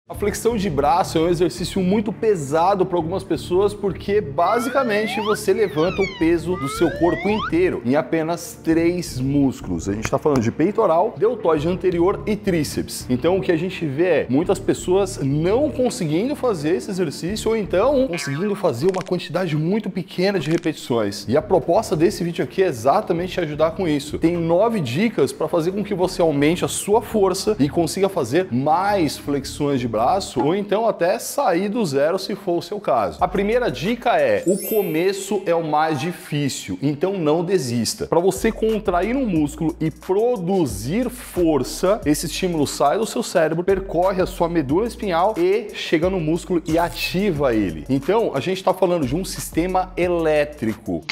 A flexão de braço é um exercício muito pesado para algumas pessoas porque basicamente você levanta o peso do seu corpo inteiro em apenas 3 músculos. A gente está falando de peitoral, deltoide anterior e tríceps. Então o que a gente vê é muitas pessoas não conseguindo fazer esse exercício ou então conseguindo fazer uma quantidade muito pequena de repetições. E a proposta desse vídeo aqui é exatamente te ajudar com isso. Tem 9 dicas para fazer com que você aumente a sua força e consiga fazer mais flexões de braço ou então até sair do zero se for o seu caso. A primeira dica é: o começo é o mais difícil, então não desista. Para você contrair um músculo e produzir força, esse estímulo sai do seu cérebro, percorre a sua medula espinhal e chega no músculo e ativa ele. Então a gente está falando de um sistema elétrico.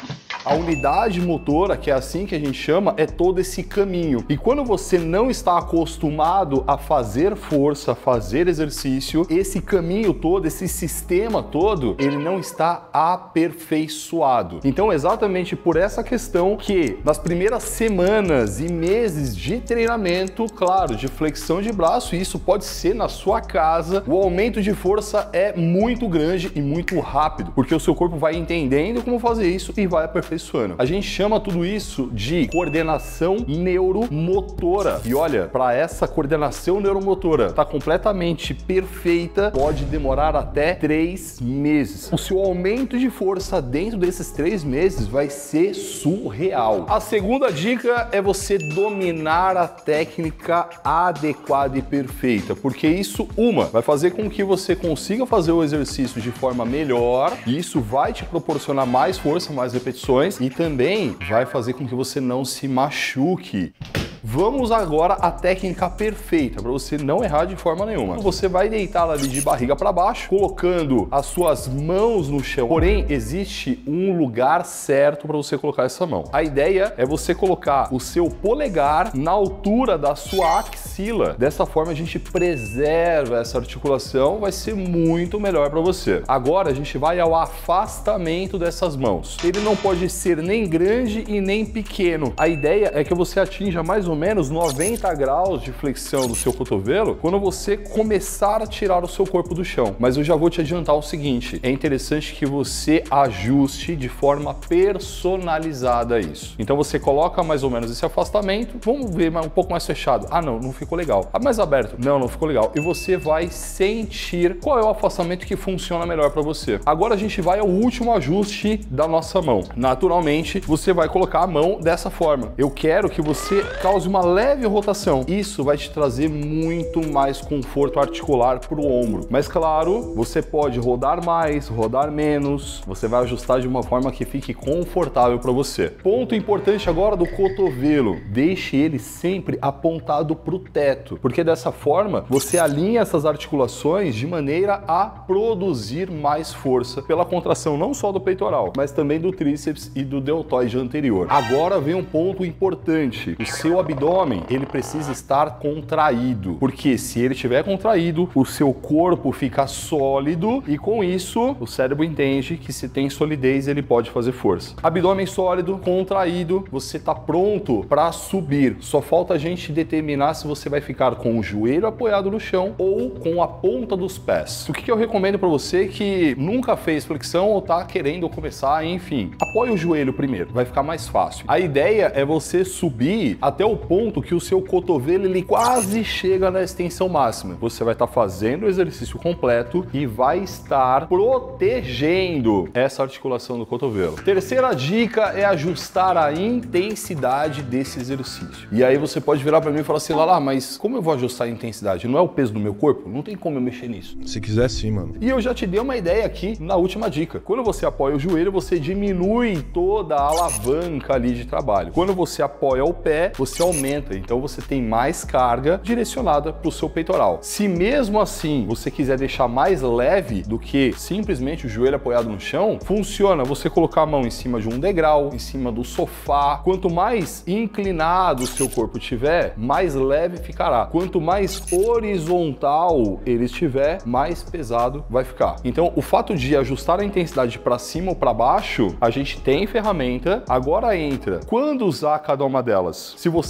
A unidade motora, que é assim que a gente chama, é todo esse caminho. E quando você não está acostumado a fazer força, a fazer exercício, esse caminho todo, esse sistema todo, ele não está aperfeiçoado. Então, exatamente por essa questão que nas primeiras semanas e meses de treinamento, claro, de flexão de braço, e isso pode ser na sua casa, o aumento de força é muito grande e muito rápido, porque o seu corpo vai entendendo como fazer isso e vai aperfeiçoando. A gente chama tudo isso de coordenação neuromotora. E olha, para essa coordenação neuromotora estar completamente perfeita, pode demorar até 3 meses. O seu aumento de força dentro desses 3 meses vai ser surreal. A segunda dica é você dominar a técnica adequada e perfeita, porque isso, vai fazer com que você consiga fazer o exercício de forma melhor, e isso vai te proporcionar mais força, mais repetições, e também vai fazer com que você não se machuque. Vamos agora à técnica perfeita, para você não errar de forma nenhuma. Você vai deitar ali de barriga para baixo, colocando as suas mãos no chão. Porém, existe um lugar certo para você colocar essa mão. A ideia é você colocar o seu polegar na altura da sua axila. Dessa forma, a gente preserva essa articulação, vai ser muito melhor para você. Agora, a gente vai ao afastamento dessas mãos. Ele não pode ser nem grande e nem pequeno. A ideia é que você atinja mais ou menos 90 graus de flexão do seu cotovelo quando você começar a tirar o seu corpo do chão. Mas eu já vou te adiantar o seguinte: é interessante que você ajuste de forma personalizada isso. Então você coloca mais ou menos esse afastamento, vamos ver um pouco mais fechado. Ah, não ficou legal. Ah, mais aberto. Não ficou legal. E você vai sentir qual é o afastamento que funciona melhor para você. Agora a gente vai ao último ajuste da nossa mão. Naturalmente, você vai colocar a mão dessa forma. Eu quero que você cause uma leve rotação. Isso vai te trazer muito mais conforto articular para o ombro. Mas claro, você pode rodar mais, rodar menos. Você vai ajustar de uma forma que fique confortável para você. Ponto importante agora do cotovelo: deixe ele sempre apontado para o teto, porque dessa forma você alinha essas articulações de maneira a produzir mais força pela contração não só do peitoral, mas também do tríceps e do deltoide anterior. Agora vem um ponto importante: o seu abdômen, ele precisa estar contraído, porque se ele estiver contraído, o seu corpo fica sólido e com isso o cérebro entende que se tem solidez ele pode fazer força. Abdômen sólido, contraído, você está pronto para subir. Só falta a gente determinar se você vai ficar com o joelho apoiado no chão ou com a ponta dos pés. O que eu recomendo para você que nunca fez flexão ou está querendo começar, enfim, apoie o joelho primeiro, vai ficar mais fácil. A ideia é você subir até o ponto que o seu cotovelo ele quase chega na extensão máxima. Você vai estar fazendo o exercício completo e vai estar protegendo essa articulação do cotovelo. Terceira dica é ajustar a intensidade desse exercício. E aí você pode virar para mim e falar assim: Lala, mas como eu vou ajustar a intensidade? Não é o peso do meu corpo? Não tem como eu mexer nisso. Se quiser sim, mano. E eu já te dei uma ideia aqui na última dica. Quando você apoia o joelho, você diminui toda a alavanca ali de trabalho. Quando você apoia o pé, você aumenta. Então você tem mais carga direcionada para o seu peitoral. Se mesmo assim você quiser deixar mais leve do que simplesmente o joelho apoiado no chão, funciona você colocar a mão em cima de um degrau, em cima do sofá. Quanto mais inclinado o seu corpo estiver, mais leve ficará. Quanto mais horizontal ele estiver, mais pesado vai ficar. Então o fato de ajustar a intensidade para cima ou para baixo, a gente tem ferramenta. Agora entra quando usar cada uma delas. Se você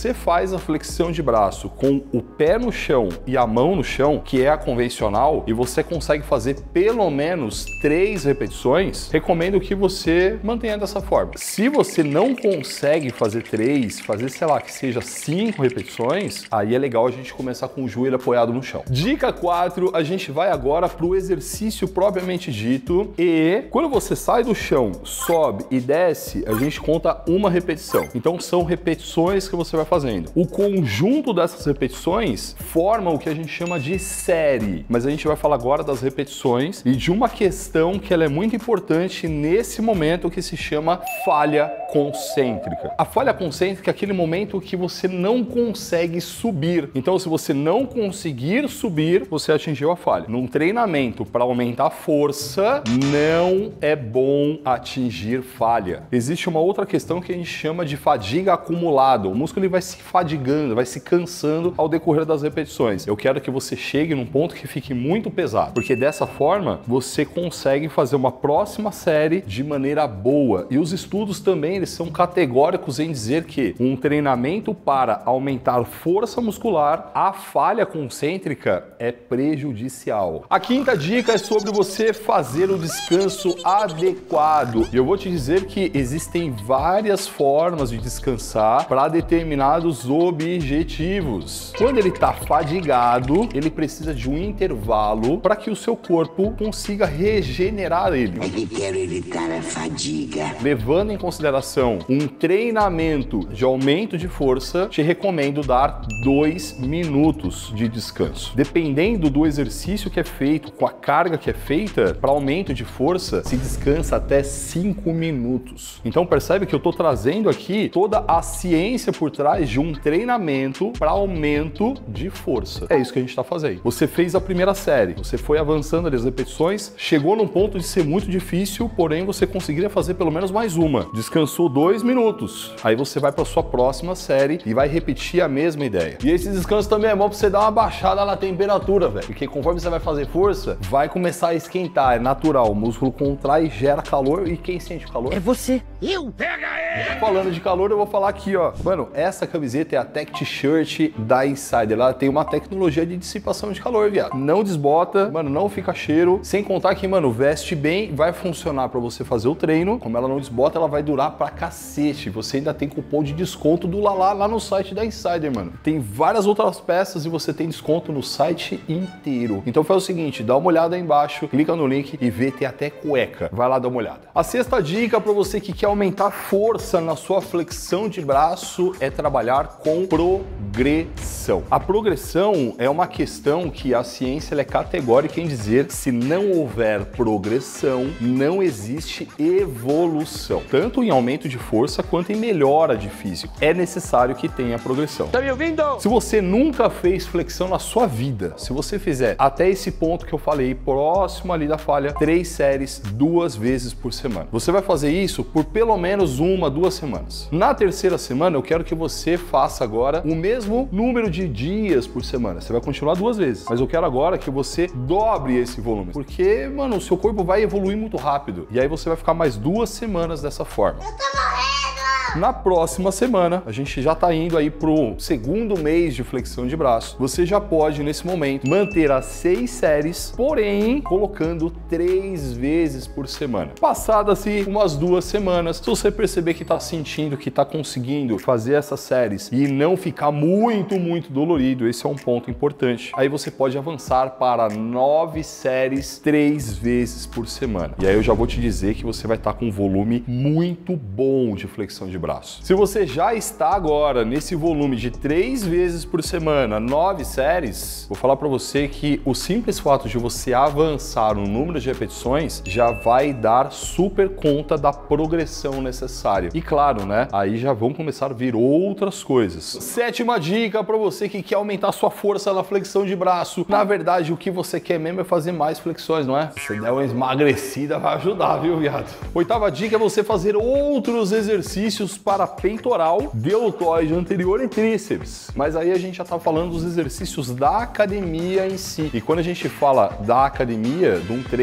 você faz a flexão de braço com o pé no chão e a mão no chão, que é a convencional, e você consegue fazer pelo menos 3 repetições, recomendo que você mantenha dessa forma. Se você não consegue fazer 3, fazer, sei lá, que seja 5 repetições, aí é legal a gente começar com o joelho apoiado no chão. Dica 4, a gente vai agora para o exercício propriamente dito, e quando você sai do chão, sobe e desce, a gente conta uma repetição. Então são repetições que você vai fazendo. O conjunto dessas repetições forma o que a gente chama de série, mas a gente vai falar agora das repetições e de uma questão que ela é muito importante nesse momento, que se chama falha concêntrica. A falha concêntrica é aquele momento que você não consegue subir. Então, se você não conseguir subir, você atingiu a falha. Num treinamento para aumentar a força, não é bom atingir falha. Existe uma outra questão que a gente chama de fadiga acumulada. O músculo ele vai se fadigando, vai se cansando ao decorrer das repetições. Eu quero que você chegue num ponto que fique muito pesado, porque dessa forma você consegue fazer uma próxima série de maneira boa. E os estudos também eles são categóricos em dizer que um treinamento para aumentar força muscular, a falha concêntrica é prejudicial. A quinta dica é sobre você fazer o descanso adequado. E eu vou te dizer que existem várias formas de descansar para determinados objetivos. Quando ele está fadigado, ele precisa de um intervalo para que o seu corpo consiga regenerar ele. É que quero evitar a fadiga. Levando em consideração um treinamento de aumento de força, te recomendo dar 2 minutos de descanso. Dependendo do exercício que é feito, com a carga que é feita, para aumento de força, se descansa até 5 minutos. Então percebe que eu estou trazendo aqui toda a ciência por trás de um treinamento para aumento de força. É isso que a gente está fazendo. Você fez a primeira série, você foi avançando ali as repetições, chegou num ponto de ser muito difícil, porém você conseguiria fazer pelo menos mais uma. Descansou 2 minutos. Aí você vai para sua próxima série e vai repetir a mesma ideia. E esse descanso também é bom para você dar uma baixada na temperatura, velho. Porque conforme você vai fazer força, vai começar a esquentar. É natural. O músculo contrai, gera calor. E quem sente o calor? É você. Eu. Pega ele! Falando de calor, eu vou falar aqui, ó. Mano, essa camiseta é a Tech T-shirt da Insider. Ela tem uma tecnologia de dissipação de calor, viado. Não desbota, mano, não fica cheiro. Sem contar que, mano, veste bem, vai funcionar para você fazer o treino. Como ela não desbota, ela vai durar pra cacete. Você ainda tem cupom de desconto do Lala lá no site da Insider, mano. Tem várias outras peças e você tem desconto no site inteiro. Então faz o seguinte, dá uma olhada aí embaixo, clica no link e vê, tem até cueca. Vai lá dar uma olhada. A sexta dica para você que quer aumentar força na sua flexão de braço é trabalhar com progressão. A progressão é uma questão que a ciência ela é categórica em dizer que se não houver progressão, não existe evolução. Tanto em aumento de força quanto em melhora de físico. É necessário que tenha progressão. Tá me ouvindo? Se você nunca fez flexão na sua vida, se você fizer até esse ponto que eu falei, próximo ali da falha, 3 séries 2 vezes por semana. Você vai fazer isso por pelo menos 1, 2 semanas. Na terceira semana, eu quero que você faça agora o mesmo número de dias por semana. Você vai continuar 2 vezes, mas eu quero agora que você dobre esse volume, porque, mano, o seu corpo vai evoluir muito rápido. E aí você vai ficar mais 2 semanas dessa forma. Eu tô morrendo! Na próxima semana, a gente já tá indo aí pro segundo mês de flexão de braço. Você já pode, nesse momento, manter as 6 séries, porém, colocando 3 vezes por semana. Passadas-se umas 2 semanas, se você perceber que tá sentindo que tá conseguindo fazer essas séries e não ficar muito dolorido, esse é um ponto importante. Aí você pode avançar para 9 séries 3 vezes por semana. E aí eu já vou te dizer que você vai estar com um volume muito bom de flexão de braço. Se você já está agora nesse volume de 3 vezes por semana, 9 séries, vou falar para você que o simples fato de você avançar no número de repetições já vai dar super conta da progressão necessária. E claro, né? Aí já vão começar a vir outras coisas. Sétima dica para você que quer aumentar sua força na flexão de braço. Na verdade, o que você quer mesmo é fazer mais flexões, não é? Se der uma emagrecida, vai ajudar, viu, viado? Oitava dica é você fazer outros exercícios para peitoral, deltoide anterior e tríceps. Mas aí a gente já tá falando dos exercícios da academia em si. E quando a gente fala da academia, de um treino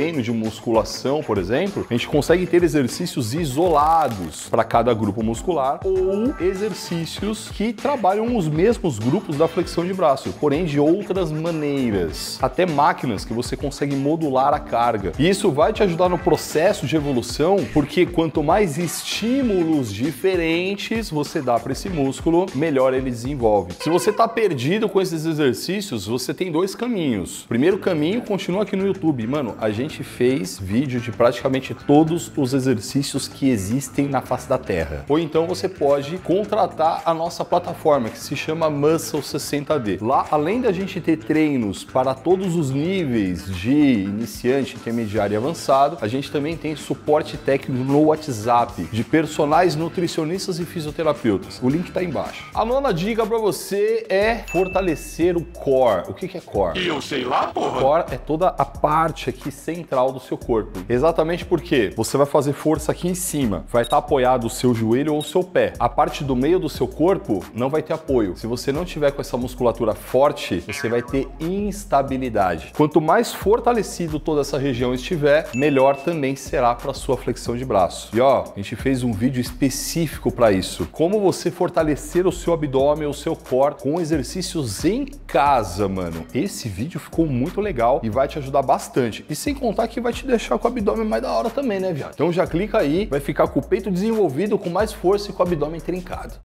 treino de musculação, por exemplo, a gente consegue ter exercícios isolados para cada grupo muscular ou exercícios que trabalham os mesmos grupos da flexão de braço, porém de outras maneiras. Até máquinas que você consegue modular a carga. E isso vai te ajudar no processo de evolução, porque quanto mais estímulos diferentes você dá para esse músculo, melhor ele desenvolve. Se você está perdido com esses exercícios, você tem dois caminhos. O primeiro caminho continua aqui no YouTube. Mano, a gente fez vídeo de praticamente todos os exercícios que existem na face da Terra. Ou então você pode contratar a nossa plataforma, que se chama Muscle 60D. Lá, além da gente ter treinos para todos os níveis de iniciante, intermediário e avançado, a gente também tem suporte técnico no WhatsApp de personagens nutricionistas e fisioterapeutas. O link tá embaixo. A nona dica para você é fortalecer o core. O que é core? Eu sei lá, porra. Core é toda a parte aqui central do seu corpo. Exatamente porque você vai fazer força aqui em cima, vai estar apoiado o seu joelho ou o seu pé. A parte do meio do seu corpo não vai ter apoio. Se você não tiver com essa musculatura forte, você vai ter instabilidade. Quanto mais fortalecido toda essa região estiver, melhor também será para sua flexão de braço. E ó, a gente fez um vídeo específico para isso. Como você fortalecer o seu abdômen, o seu core com exercícios em casa, mano. Esse vídeo ficou muito legal e vai te ajudar bastante. E sem contar que vai te deixar com o abdômen mais da hora também, né, viado? Então já clica aí, vai ficar com o peito desenvolvido, com mais força e com o abdômen trincado.